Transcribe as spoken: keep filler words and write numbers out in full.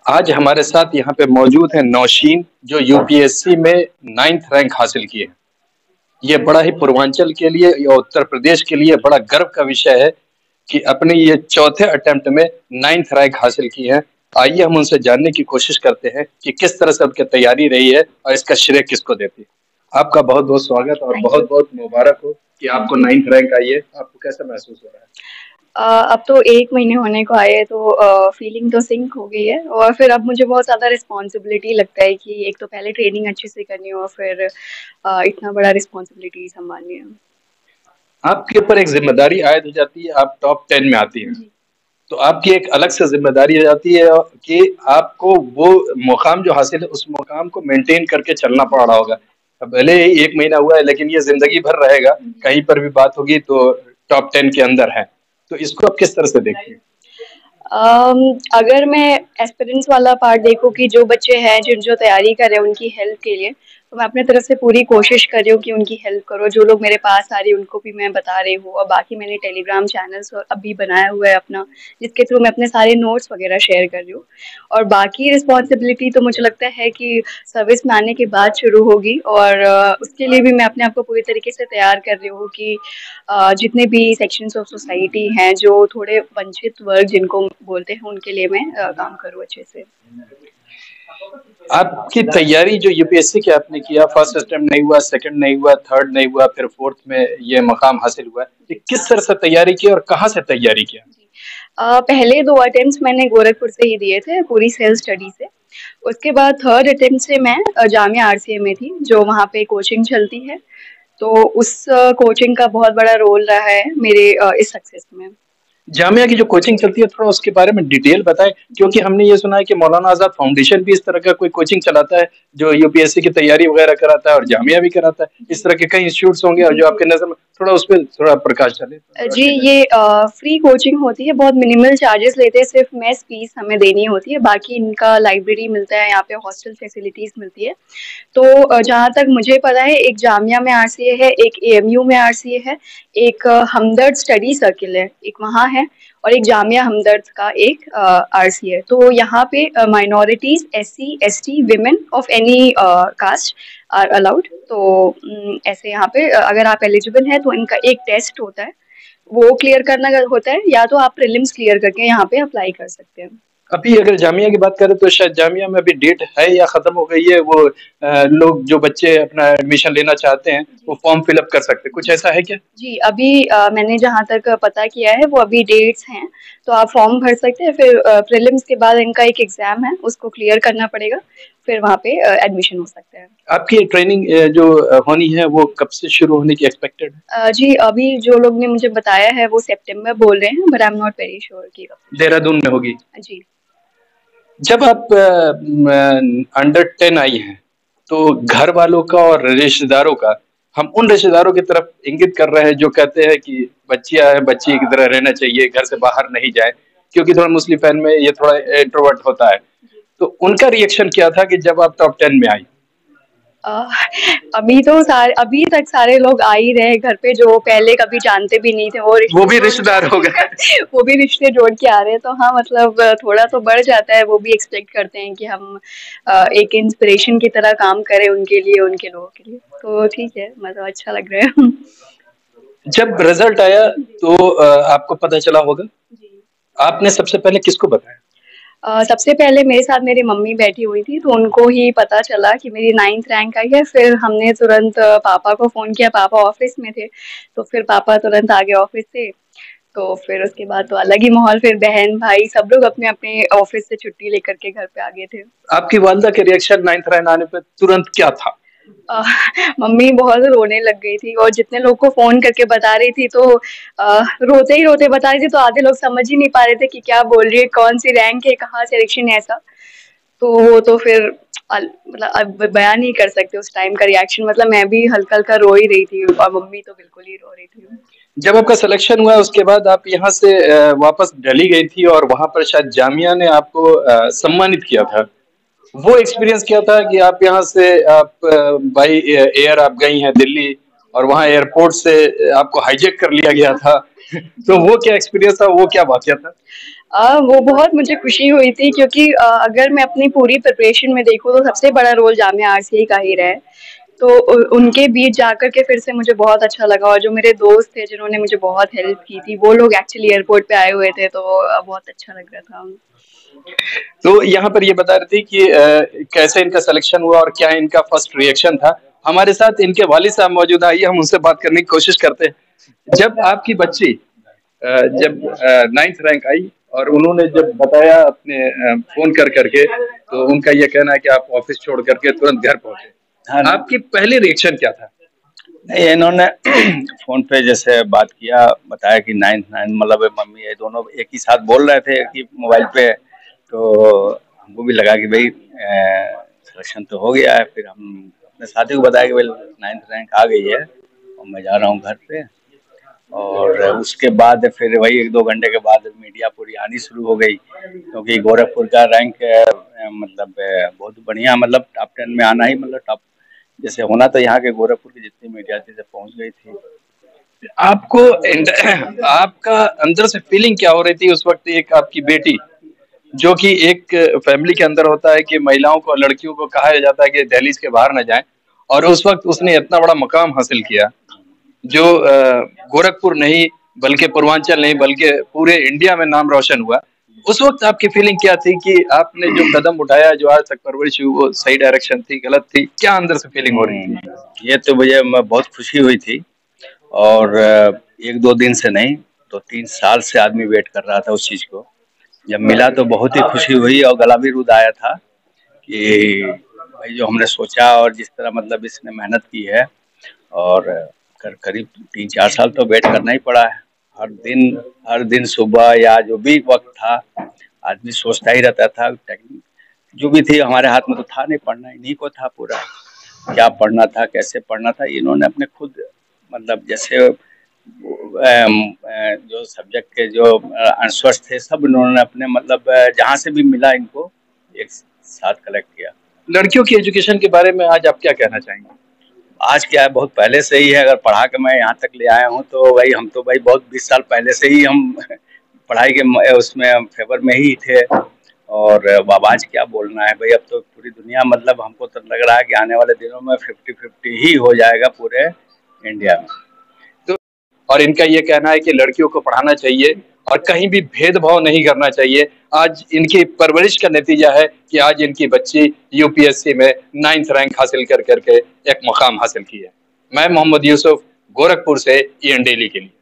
आज हमारे साथ यहाँ पे मौजूद है नौशीन, जो यूपीएससी में नाइन्थ रैंक हासिल किए हैं। ये बड़ा ही पूर्वांचल के लिए या उत्तर प्रदेश के लिए बड़ा गर्व का विषय है कि अपने ये चौथे अटेम्प्ट में नाइन्थ रैंक हासिल की है। आइए हम उनसे जानने की कोशिश करते हैं कि किस तरह से उनकी तैयारी रही है और इसका श्रेय किसको देती है। आपका बहुत बहुत स्वागत और बहुत बहुत मुबारक हो कि आपको नाइन्थ रैंक आई है। आपको कैसा महसूस हो रहा है? Uh, अब तो एक महीने होने को आए तो फीलिंग uh, तो सिंक हो गई है और फिर अब मुझे बहुत ज़्यादा रिस्पॉन्सिबिलिटी लगता है कि एक तो पहले ट्रेनिंग अच्छे से करनी हो और फिर uh, इतना बड़ा रिस्पॉन्सिबिलिटी संभालनी है। आपके ऊपर एक जिम्मेदारी आयद हो जाती है, आप टॉप टेन में आती हैं, तो आपकी एक अलग से जिम्मेदारी हो जाती है कि आपको वो मुकाम जो हासिल है उस मुकाम को मेंटेन करके चलना पड़ रहा होगा। भले ही एक महीना हुआ है लेकिन ये जिंदगी भर रहेगा, कहीं पर भी बात होगी तो टॉप टेन के अंदर है। तो इसको आप किस तरह से देखते हैं? Um, अगर मैं एस्पिरेंट्स वाला पार्ट देखूँ कि जो बच्चे हैं जिन जो तैयारी कर रहे हैं उनकी हेल्प के लिए, तो मैं अपने तरफ से पूरी कोशिश कर रही हूँ कि उनकी हेल्प करो। जो लोग मेरे पास आ रही हैं उनको भी मैं बता रही हूँ और बाकी मैंने टेलीग्राम चैनल्स अभी बनाया हुआ है अपना, जिसके थ्रू मैं अपने सारे नोट्स वगैरह शेयर कर रही हूँ। और बाकी रिस्पॉन्सिबिलिटी तो मुझे लगता है कि सर्विस में आने के बाद शुरू होगी और उसके लिए भी मैं अपने आप को पूरी तरीके से तैयार कर रही हूँ कि जितने भी सेक्शंस ऑफ सोसाइटी हैं जो थोड़े वंचित वर्ग जिनको बोलते हैं उनके लिए मैं काम करूँ अच्छे से। आपकी तैयारी जो यूपीएससी की आपने किया, फर्स्ट अटेम्प्ट नहीं हुआ, सेकंड नहीं हुआ, थर्ड नहीं हुआ, फिर फोर्थ में ये मकाम हासिल हुआ, ये किस तरह से तैयारी की और कहाँ से तैयारी किया? uh, पहले दो अटेम्प्ट्स मैंने गोरखपुर से ही दिए थे पूरी सेल्फ स्टडी से। उसके बाद थर्ड अटेम्प्ट से मैं जामिया आरसीए में थी, जो वहाँ पे कोचिंग चलती है, तो उस कोचिंग का बहुत बड़ा रोल रहा है मेरे इस सक्सेस में। जामिया की जो कोचिंग चलती है थोड़ा उसके बारे में डिटेल बताएं, क्योंकि हमने ये सुना है कि मौलाना आजाद फाउंडेशन भी इस तरह का कोई कोचिंग चलाता है जो यूपीएससी की तैयारी वगैरह कराता है और जामिया भी कराता है। इस तरह के कई इंस्टीट्यूट्स होंगे और जो आपके नजर में, थोड़ा उस पर थोड़ा प्रकाश डालें। जी, ये फ्री कोचिंग होती है, बहुत मिनिमल चार्जेस लेते हैं, सिर्फ मेस फीस हमें देनी होती है, बाकी इनका लाइब्रेरी मिलता है, यहाँ पे हॉस्टल फैसिलिटीज मिलती है। तो जहाँ तक मुझे पता है एक जामिया में आरसीए है, एक एएमयू में आरसीए है, एक हमदर्द स्टडी सर्किल है एक वहाँ है और एक जामिया हमदर्द का एक आरसी है। तो यहाँ पे minorities, SC, ST, women of any caste are allowed. तो ऐसे यहाँ पे अगर आप एलिजिबल हैं तो इनका एक टेस्ट होता है, वो क्लियर करना होता है, या तो आप प्रीलिम्स क्लियर करके यहाँ पे अप्लाई कर सकते हैं। अभी अगर जामिया की बात करें तो शायद जामिया में अभी डेट है या खत्म हो गई है, वो आ, लोग जो बच्चे अपना एडमिशन लेना चाहते हैं वो फॉर्म फिलअप कर सकते हैं, कुछ ऐसा है क्या? जी, अभी आ, मैंने जहाँ तक पता किया है वो अभी डेट्स हैं, तो आप फॉर्म भर सकते हैं। फिर प्रीलिम्स के बाद इनका एक एग्जाम है, उसको क्लियर करना पड़ेगा, फिर वहाँ पे एडमिशन हो सकता है। आपकी ट्रेनिंग जो होनी है वो कब से शुरू होने की एक्सपेक्टेड है? जी, अभी जो लोग ने मुझे बताया है वो सितंबर बोल रहे हैं, but I am not very sure कि देहरादून में होगी। जी। जब आप अंडर टेन आई हैं तो घर वालों का और रिश्तेदारों का, हम उन रिश्तेदारों की तरफ इंगित कर रहे हैं जो कहते हैं कि बच्चियां है, बच्ची की तरह रहना चाहिए, घर से बाहर नहीं जाए, क्योंकि थोड़ा मुस्लिम फैन में ये थोड़ा इंट्रोवर्ट होता है, तो उनका रिएक्शन क्या था कि जब आप टॉप टेन में आई? Uh, अभी तो सारे अभी तक सारे लोग आ ही रहे घर पे, जो पहले कभी जानते भी नहीं थे वो वो भी रिश्तेदार हो गए वो भी रिश्ते जोड़ के आ रहे हैं। तो हाँ, मतलब थोड़ा तो बढ़ जाता है, वो भी एक्सपेक्ट करते हैं कि हम एक इंस्पिरेशन की तरह काम करें उनके लिए, उनके लोगों के लिए। तो ठीक है, मतलब अच्छा लग रहा है। जब रिजल्ट आया तो आपको पता चला होगा, आपने सबसे पहले किसको बताया? Uh, सबसे पहले मेरे साथ मेरी मम्मी बैठी हुई थी, तो उनको ही पता चला कि मेरी नाइन्थ रैंक आई है। फिर हमने तुरंत पापा को फ़ोन किया, पापा ऑफिस में थे, तो फिर पापा तुरंत आ गए ऑफिस से। तो फिर उसके बाद तो अलग ही माहौल, फिर बहन भाई सब लोग अपने अपने ऑफिस से छुट्टी लेकर के घर पे आ गए थे। आपकी वालिदा के रिएक्शन नाइन्थ रैंक आने पे तुरंत क्या था? आ, मम्मी बहुत रोने लग गई थी और जितने लोग को फोन करके बता रही थी तो आ, रोते ही रोते बता रही थी, तो आधे लोग समझ ही नहीं पा रहे थे कि क्या बोल रही है, कौन सी रैंक है, कहाँ सिलेक्शन है, ऐसा। तो वो तो फिर मतलब अब बयान नहीं कर सकते उस टाइम का रिएक्शन, मतलब मैं भी हल्का हल्का रो ही रही थी और मम्मी तो बिल्कुल ही रो रही थी। जब आपका सिलेक्शन हुआ उसके बाद आप यहाँ से वापस दिल्ली गई थी और वहां पर शायद जामिया ने आपको सम्मानित किया था, वो एक्सपीरियंस क्या था कि आप यहाँ से आप बाई एयर आप गई हैं दिल्ली और वहाँ एयरपोर्ट से आपको हाईजैक कर लिया गया था तो वो क्या एक्सपीरियंस था, वो क्या वाकया था? आ, वो बहुत मुझे खुशी हुई थी क्योंकि आ, अगर मैं अपनी पूरी प्रिपरेशन में देखूँ तो सबसे बड़ा रोल जामिया आरसीआई का ही रहा है। तो उ, उनके बीच जाकर के फिर से मुझे बहुत अच्छा लगा और जो मेरे दोस्त थे जिन्होंने मुझे बहुत हेल्प की थी वो लोग एक्चुअली एयरपोर्ट पे आए हुए थे तो आ, बहुत अच्छा लग रहा था। तो यहाँ पर ये बता रही थी कि आ, कैसे इनका सिलेक्शन हुआ और क्या इनका फर्स्ट रिएक्शन था। हमारे साथ इनके वालिद साहब मौजूद हैं, आइए हम उनसे बात करने की कोशिश करते हैं। जब आपकी बच्ची अ, जब नाइन्थ रैंक आई और उन्होंने जब बताया अपने अ, फोन कर करके, तो उनका ये कहना है कि आप ऑफिस छोड़ करके तुरंत घर पहुंचे। हाँ ना। आपकी पहली रिएक्शन क्या था? नहीं, इन्होंने फोन पे जैसे बात किया, बताया कि नाइन्थ नाइन्थ मतलब मम्मी ये दोनों एक ही साथ बोल रहे थे कि मोबाइल पे, तो हमको भी लगा कि भाई सिलेक्शन तो हो गया है। फिर हम अपने साथी को बताया कि भाई नाइन्थ रैंक आ गई है और मैं जा रहा हूँ घर पे। और उसके बाद फिर वही एक दो घंटे के बाद मीडिया पूरी आनी शुरू हो गई, क्योंकि गोरखपुर का रैंक मतलब बहुत बढ़िया, मतलब टॉप टेन में आना ही मतलब टॉप जैसे होना, तो यहाँ के गोरखपुर की जितनी मीडिया थी पहुंच गई थी। आपको आपका अंदर से फीलिंग क्या हो रही थी उस वक्त? एक आपकी बेटी जो कि एक फैमिली के अंदर होता है कि महिलाओं को, लड़कियों को कहा जाता है कि दहलीज के बाहर न जाएं, और उस वक्त उसने इतना बड़ा मकाम हासिल किया जो गोरखपुर नहीं बल्कि पूर्वांचल नहीं बल्कि पूरे इंडिया में नाम रोशन हुआ। उस वक्त आपकी फीलिंग क्या थी कि आपने जो कदम उठाया, जो आज तक परवरिश हुई, वो सही डायरेक्शन थी, गलत थी? क्या अंदर से फीलिंग हो रही थी? ये तो मुझे बहुत खुशी हुई थी, और एक दो दिन से नहीं, तो तीन साल से आदमी वेट कर रहा था उस चीज को। जब मिला तो बहुत ही खुशी हुई और गला भी रुद आया था कि भाई जो हमने सोचा और जिस तरह मतलब इसने मेहनत की है, और कर करीब तीन चार साल तो वेट करना ही पड़ा है। हर दिन हर दिन सुबह या जो भी वक्त था, आदमी सोचता ही रहता था। टेक्निक जो भी थी हमारे हाथ में तो था नहीं, पढ़ना इन्हीं को था पूरा, क्या पढ़ना था, कैसे पढ़ना था। इन्होंने अपने खुद मतलब जैसे जो सब्जेक्ट के जो आंसर्स थे सब इन्होंने अपने मतलब जहाँ से भी मिला इनको एक साथ कलेक्ट किया। लड़कियों की एजुकेशन के बारे में आज आप क्या कहना चाहेंगे? आज क्या है, बहुत पहले से ही है। अगर पढ़ा के मैं यहाँ तक ले आया हूँ तो भाई हम तो भाई बहुत बीस साल पहले से ही हम पढ़ाई के उसमें फेवर में ही थे। और अब आज क्या बोलना है भाई, अब तो पूरी दुनिया मतलब हमको तो लग रहा है कि आने वाले दिनों में फिफ्टी फिफ्टी ही हो जाएगा पूरे इंडिया में। तो और इनका ये कहना है कि लड़कियों को पढ़ाना चाहिए और कहीं भी भेदभाव नहीं करना चाहिए। आज इनकी परवरिश का नतीजा है कि आज इनकी बच्ची यूपीएससी में नाइन्थ रैंक हासिल कर करके एक मुकाम हासिल की है। मैं मोहम्मद यूसुफ, गोरखपुर से ई एन डेली के लिए।